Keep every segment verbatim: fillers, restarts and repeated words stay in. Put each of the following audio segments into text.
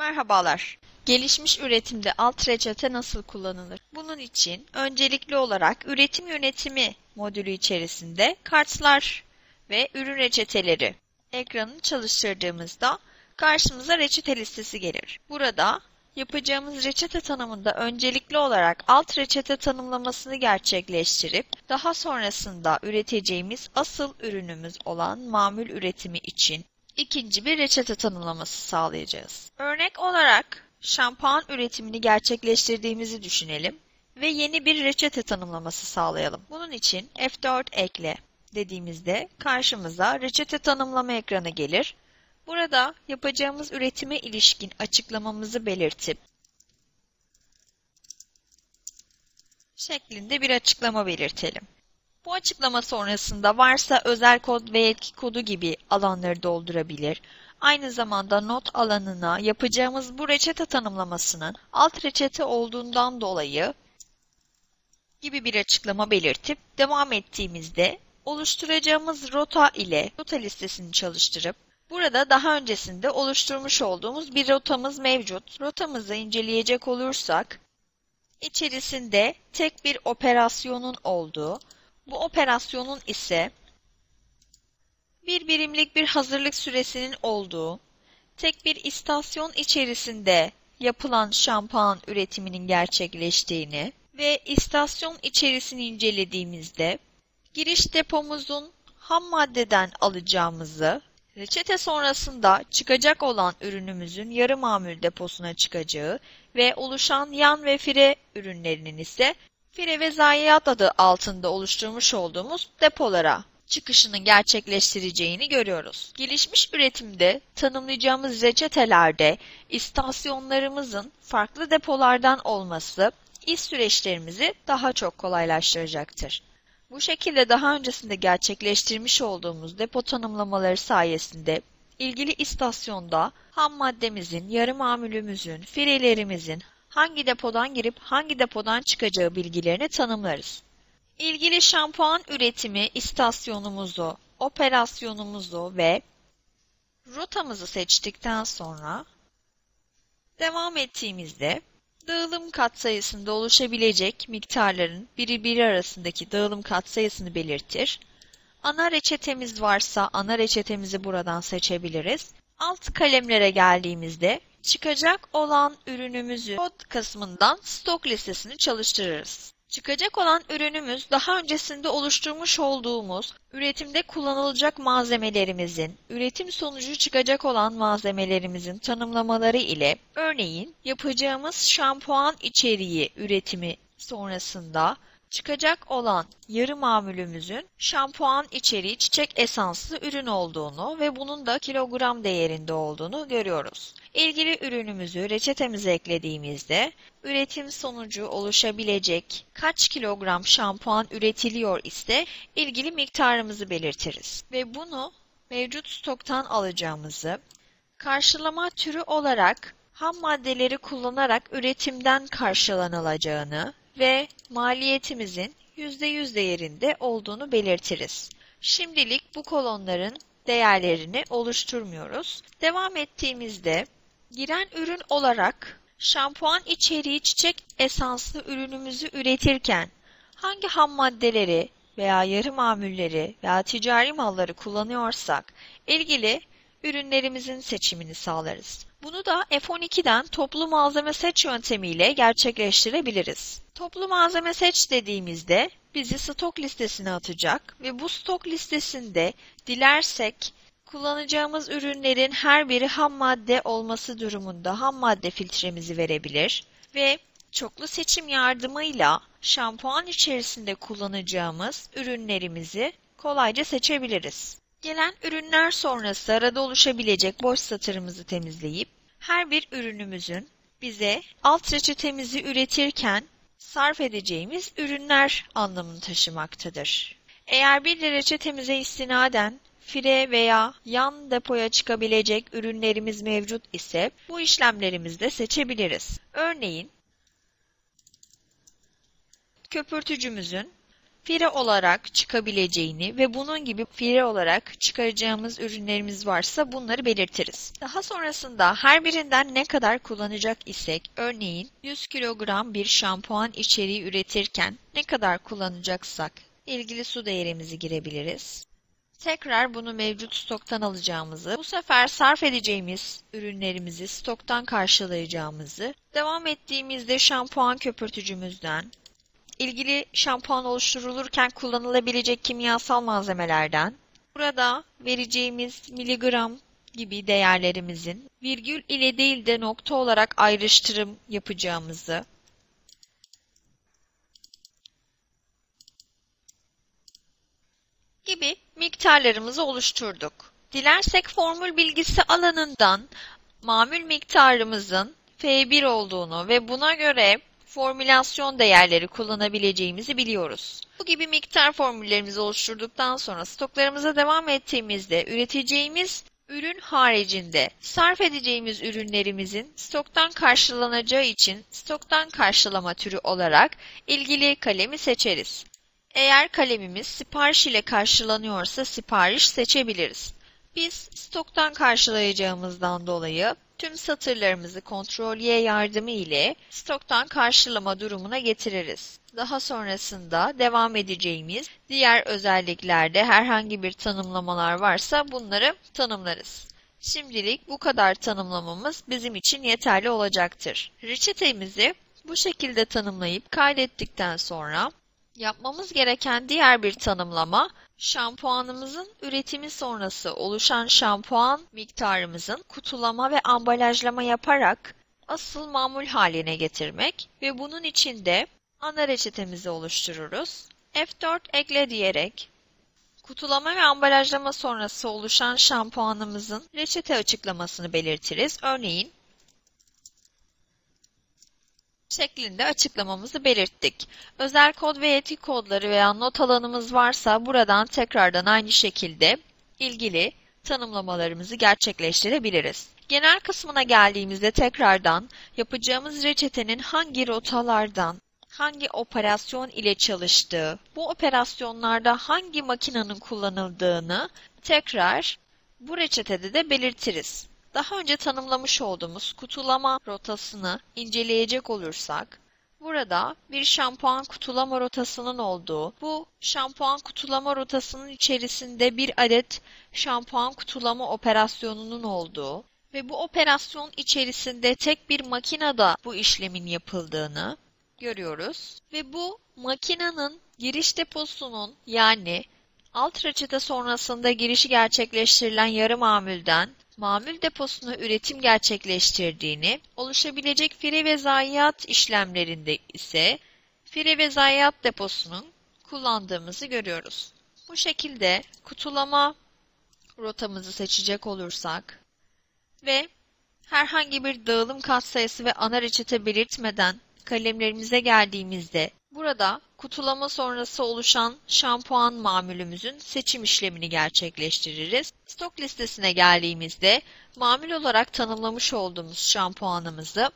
Merhabalar. Gelişmiş üretimde alt reçete nasıl kullanılır? Bunun için öncelikli olarak üretim yönetimi modülü içerisinde kartlar ve ürün reçeteleri ekranını çalıştırdığımızda karşımıza reçete listesi gelir. Burada yapacağımız reçete tanımında öncelikli olarak alt reçete tanımlamasını gerçekleştirip daha sonrasında üreteceğimiz asıl ürünümüz olan mamul üretimi için İkinci bir reçete tanımlaması sağlayacağız. Örnek olarak şampuan üretimini gerçekleştirdiğimizi düşünelim ve yeni bir reçete tanımlaması sağlayalım. Bunun için F dört ekle dediğimizde karşımıza reçete tanımlama ekranı gelir. Burada yapacağımız üretime ilişkin açıklamamızı belirtip şeklinde bir açıklama belirtelim. Bu açıklama sonrasında varsa özel kod ve yetki kodu gibi alanları doldurabilir. Aynı zamanda not alanına yapacağımız bu reçete tanımlamasının alt reçete olduğundan dolayı gibi bir açıklama belirtip devam ettiğimizde oluşturacağımız rota ile rota listesini çalıştırıp burada daha öncesinde oluşturmuş olduğumuz bir rotamız mevcut. Rotamızı inceleyecek olursak içerisinde tek bir operasyonun olduğu, bu operasyonun ise bir birimlik bir hazırlık süresinin olduğu, tek bir istasyon içerisinde yapılan şampuan üretiminin gerçekleştiğini ve istasyon içerisini incelediğimizde giriş depomuzun ham maddeden alacağımızı, reçete sonrasında çıkacak olan ürünümüzün yarı mamul deposuna çıkacağı ve oluşan yan ve fire ürünlerinin ise fire ve zayiat adı altında oluşturmuş olduğumuz depolara çıkışının gerçekleştireceğini görüyoruz. Gelişmiş üretimde tanımlayacağımız reçetelerde istasyonlarımızın farklı depolardan olması iş süreçlerimizi daha çok kolaylaştıracaktır. Bu şekilde daha öncesinde gerçekleştirmiş olduğumuz depo tanımlamaları sayesinde ilgili istasyonda ham maddemizin, yarı mamulümüzün, firelerimizin hangi depodan girip hangi depodan çıkacağı bilgilerini tanımlarız. İlgili şampuan üretimi istasyonumuzu, operasyonumuzu ve rotamızı seçtikten sonra devam ettiğimizde dağılım katsayısında oluşabilecek miktarların birbiri arasındaki dağılım katsayısını belirtir. Ana reçetemiz varsa ana reçetemizi buradan seçebiliriz. Alt kalemlere geldiğimizde çıkacak olan ürünümüzü kod kısmından stok listesini çalıştırırız. Çıkacak olan ürünümüz daha öncesinde oluşturmuş olduğumuz üretimde kullanılacak malzemelerimizin, üretim sonucu çıkacak olan malzemelerimizin tanımlamaları ile örneğin yapacağımız şampuan içeriği üretimi sonrasında çıkacak olan yarı mamulümüzün şampuan içeriği çiçek esanslı ürün olduğunu ve bunun da kilogram değerinde olduğunu görüyoruz. İlgili ürünümüzü reçetemize eklediğimizde üretim sonucu oluşabilecek kaç kilogram şampuan üretiliyor ise ilgili miktarımızı belirtiriz. Ve bunu mevcut stoktan alacağımızı, karşılama türü olarak ham maddeleri kullanarak üretimden karşılanılacağını ve maliyetimizin yüzde yüz değerinde olduğunu belirtiriz. Şimdilik bu kolonların değerlerini oluşturmuyoruz. Devam ettiğimizde giren ürün olarak şampuan içeriği çiçek esanslı ürünümüzü üretirken hangi ham maddeleri veya yarı mamulleri veya ticari malları kullanıyorsak ilgili ürünlerimizin seçimini sağlarız. Bunu da F on iki'den toplu malzeme seç yöntemiyle gerçekleştirebiliriz. Toplu malzeme seç dediğimizde bizi stok listesine atacak ve bu stok listesinde dilersek kullanacağımız ürünlerin her biri ham madde olması durumunda ham madde filtremizi verebilir ve çoklu seçim yardımıyla şampuan içerisinde kullanacağımız ürünlerimizi kolayca seçebiliriz. Gelen ürünler sonrası arada oluşabilecek boş satırımızı temizleyip her bir ürünümüzün bize alt reçetemizi üretirken sarf edeceğimiz ürünler anlamını taşımaktadır. Eğer bir de reçetemize istinaden fire veya yan depoya çıkabilecek ürünlerimiz mevcut ise bu işlemlerimizi de seçebiliriz. Örneğin köpürtücümüzün fire olarak çıkabileceğini ve bunun gibi fire olarak çıkaracağımız ürünlerimiz varsa bunları belirtiriz. Daha sonrasında her birinden ne kadar kullanacak isek, örneğin yüz kilogram bir şampuan içeriği üretirken ne kadar kullanacaksak ilgili su değerimizi girebiliriz. Tekrar bunu mevcut stoktan alacağımızı, bu sefer sarf edeceğimiz ürünlerimizi stoktan karşılayacağımızı, devam ettiğimizde şampuan köpürtücümüzden, ilgili şampuan oluşturulurken kullanılabilecek kimyasal malzemelerden, burada vereceğimiz miligram gibi değerlerimizin virgül ile değil de nokta olarak ayrıştırım yapacağımızı, gibi miktarlarımızı oluşturduk. Dilersek formül bilgisi alanından mamul miktarımızın F bir olduğunu ve buna göre formülasyon değerleri kullanabileceğimizi biliyoruz. Bu gibi miktar formüllerimizi oluşturduktan sonra stoklarımıza devam ettiğimizde üreteceğimiz ürün haricinde sarf edeceğimiz ürünlerimizin stoktan karşılanacağı için stoktan karşılama türü olarak ilgili kalemi seçeriz. Eğer kalemimiz sipariş ile karşılanıyorsa sipariş seçebiliriz. Biz stoktan karşılayacağımızdan dolayı tüm satırlarımızı kontrol Y yardımı ile stoktan karşılama durumuna getiririz. Daha sonrasında devam edeceğimiz diğer özelliklerde herhangi bir tanımlamalar varsa bunları tanımlarız. Şimdilik bu kadar tanımlamamız bizim için yeterli olacaktır. Reçetemizi bu şekilde tanımlayıp kaydettikten sonra yapmamız gereken diğer bir tanımlama, şampuanımızın üretimi sonrası oluşan şampuan miktarımızın kutulama ve ambalajlama yaparak asıl mamul haline getirmek ve bunun için de ana reçetemizi oluştururuz. F dört ekle diyerek kutulama ve ambalajlama sonrası oluşan şampuanımızın reçete açıklamasını belirtiriz. Örneğin şeklinde açıklamamızı belirttik. Özel kod ve yetki kodları veya not alanımız varsa buradan tekrardan aynı şekilde ilgili tanımlamalarımızı gerçekleştirebiliriz. Genel kısmına geldiğimizde tekrardan yapacağımız reçetenin hangi rotalardan, hangi operasyon ile çalıştığı, bu operasyonlarda hangi makinenin kullanıldığını tekrar bu reçetede de belirtiriz. Daha önce tanımlamış olduğumuz kutulama rotasını inceleyecek olursak, burada bir şampuan kutulama rotasının olduğu, bu şampuan kutulama rotasının içerisinde bir adet şampuan kutulama operasyonunun olduğu ve bu operasyon içerisinde tek bir makinede bu işlemin yapıldığını görüyoruz. Ve bu makinenin giriş deposunun yani alt reçete sonrasında girişi gerçekleştirilen yarı mamulden mamul deposuna üretim gerçekleştirdiğini, oluşabilecek fire ve zayiat işlemlerinde ise fire ve zayiat deposunun kullandığımızı görüyoruz. Bu şekilde kutulama rotamızı seçecek olursak ve herhangi bir dağılım katsayısı ve ana reçete belirtmeden kalemlerimize geldiğimizde burada kutulama sonrası oluşan şampuan mamulümüzün seçim işlemini gerçekleştiririz. Stok listesine geldiğimizde mamul olarak tanımlamış olduğumuz şampuanımızı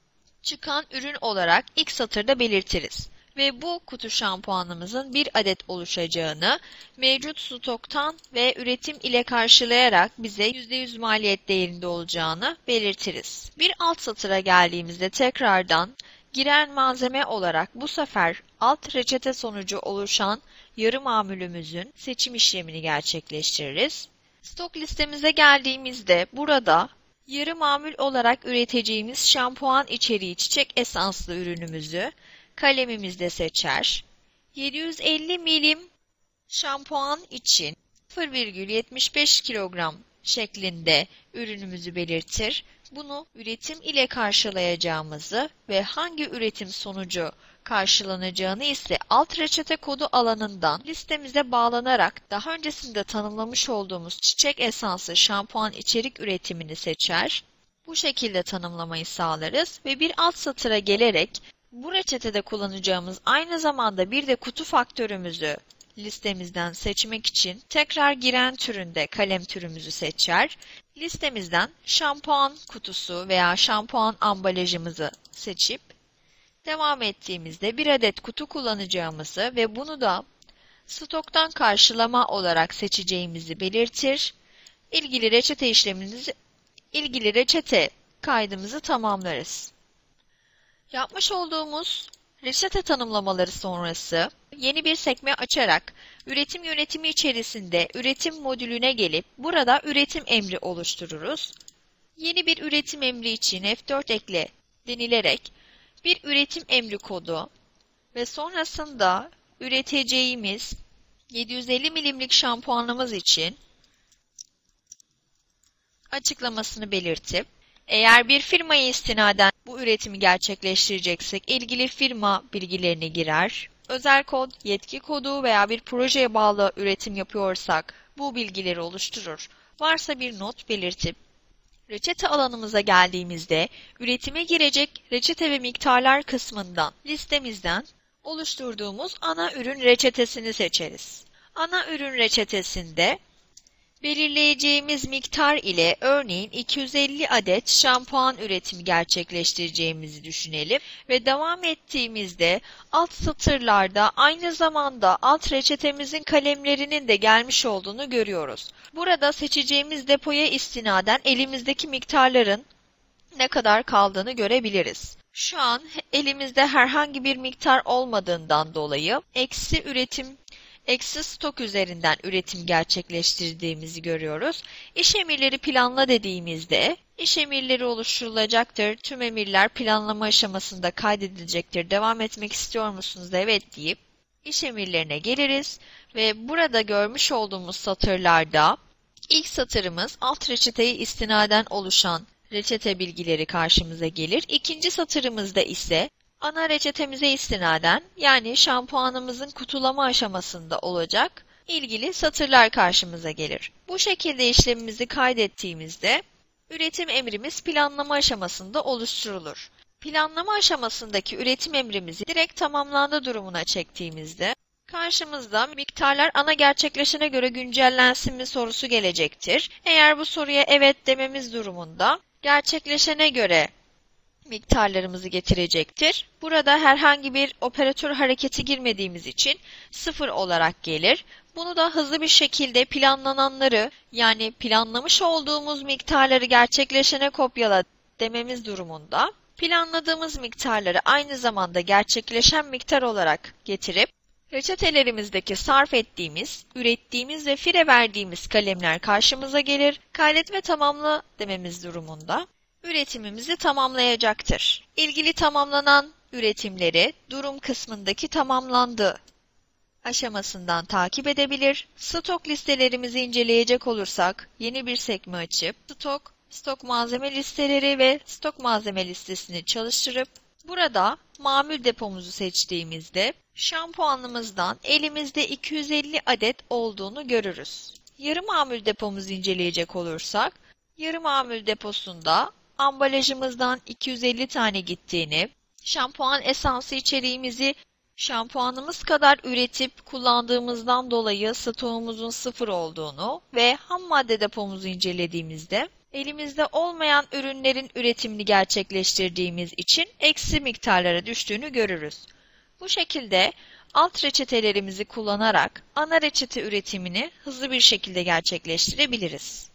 çıkan ürün olarak ilk satırda belirtiriz. Ve bu kutu şampuanımızın bir adet oluşacağını, mevcut stoktan ve üretim ile karşılayarak bize yüzde yüz maliyet değerinde olacağını belirtiriz. Bir alt satıra geldiğimizde tekrardan giren malzeme olarak bu sefer alt reçete sonucu oluşan yarı mamulümüzün seçim işlemini gerçekleştiririz. Stok listemize geldiğimizde burada yarı mamul olarak üreteceğimiz şampuan içeriği çiçek esanslı ürünümüzü kalemimizde seçer. yedi yüz elli milim şampuan için sıfır virgül yetmiş beş kilogram şeklinde ürünümüzü belirtir. Bunu üretim ile karşılayacağımızı ve hangi üretim sonucu karşılanacağını ise alt reçete kodu alanından listemize bağlanarak daha öncesinde tanımlamış olduğumuz çiçek esanslı şampuan içerik üretimini seçer. Bu şekilde tanımlamayı sağlarız ve bir alt satıra gelerek bu reçetede kullanacağımız aynı zamanda bir de kutu faktörümüzü listemizden seçmek için tekrar giren türünde kalem türümüzü seçer. Listemizden şampuan kutusu veya şampuan ambalajımızı seçip devam ettiğimizde bir adet kutu kullanacağımızı ve bunu da stoktan karşılama olarak seçeceğimizi belirtir. İlgili reçete işlemimizi, ilgili reçete kaydımızı tamamlarız. Yapmış olduğumuz reçete tanımlamaları sonrası yeni bir sekme açarak üretim yönetimi içerisinde üretim modülüne gelip burada üretim emri oluştururuz. Yeni bir üretim emri için F dört ekle denilerek bir üretim emri kodu ve sonrasında üreteceğimiz yedi yüz elli milimlik şampuanımız için açıklamasını belirtip, eğer bir firmaya istinaden bu üretimi gerçekleştireceksek ilgili firma bilgilerini girer, özel kod, yetki kodu veya bir projeye bağlı üretim yapıyorsak bu bilgileri oluşturur. Varsa bir not belirtip, reçete alanımıza geldiğimizde üretime girecek reçete ve miktarlar kısmından listemizden oluşturduğumuz ana ürün reçetesini seçeriz. Ana ürün reçetesinde belirleyeceğimiz miktar ile örneğin iki yüz elli adet şampuan üretimi gerçekleştireceğimizi düşünelim ve devam ettiğimizde alt satırlarda aynı zamanda alt reçetemizin kalemlerinin de gelmiş olduğunu görüyoruz. Burada seçeceğimiz depoya istinaden elimizdeki miktarların ne kadar kaldığını görebiliriz. Şu an elimizde herhangi bir miktar olmadığından dolayı eksi üretim eksi stok üzerinden üretim gerçekleştirdiğimizi görüyoruz. İş emirleri planla dediğimizde iş emirleri oluşturulacaktır. Tüm emirler planlama aşamasında kaydedilecektir. Devam etmek istiyor musunuz? Evet deyip iş emirlerine geliriz ve burada görmüş olduğumuz satırlarda ilk satırımız alt reçeteye istinaden oluşan reçete bilgileri karşımıza gelir. İkinci satırımızda ise ana reçetemize istinaden yani şampuanımızın kutulama aşamasında olacak ilgili satırlar karşımıza gelir. Bu şekilde işlemimizi kaydettiğimizde üretim emrimiz planlama aşamasında oluşturulur. Planlama aşamasındaki üretim emrimizi direkt tamamlandı durumuna çektiğimizde karşımızda miktarlar ana gerçekleşene göre güncellensin mi sorusu gelecektir. Eğer bu soruya evet dememiz durumunda gerçekleşene göre miktarlarımızı getirecektir. Burada herhangi bir operatör hareketi girmediğimiz için sıfır olarak gelir. Bunu da hızlı bir şekilde planlananları yani planlamış olduğumuz miktarları gerçekleşene kopyala dememiz durumunda planladığımız miktarları aynı zamanda gerçekleşen miktar olarak getirip reçetelerimizdeki sarf ettiğimiz, ürettiğimiz ve fire verdiğimiz kalemler karşımıza gelir. Kaydet ve tamamla dememiz durumunda üretimimizi tamamlayacaktır. İlgili tamamlanan üretimleri durum kısmındaki tamamlandı aşamasından takip edebilir. Stok listelerimizi inceleyecek olursak yeni bir sekme açıp stok, stok malzeme listeleri ve stok malzeme listesini çalıştırıp burada mamul depomuzu seçtiğimizde şampuanımızdan elimizde iki yüz elli adet olduğunu görürüz. Yarı mamul depomuzu inceleyecek olursak yarı mamul deposunda ambalajımızdan iki yüz elli tane gittiğini, şampuan esansı içeriğimizi şampuanımız kadar üretip kullandığımızdan dolayı stoğumuzun sıfır olduğunu ve ham madde depomuzu incelediğimizde elimizde olmayan ürünlerin üretimini gerçekleştirdiğimiz için eksi miktarlara düştüğünü görürüz. Bu şekilde alt reçetelerimizi kullanarak ana reçete üretimini hızlı bir şekilde gerçekleştirebiliriz.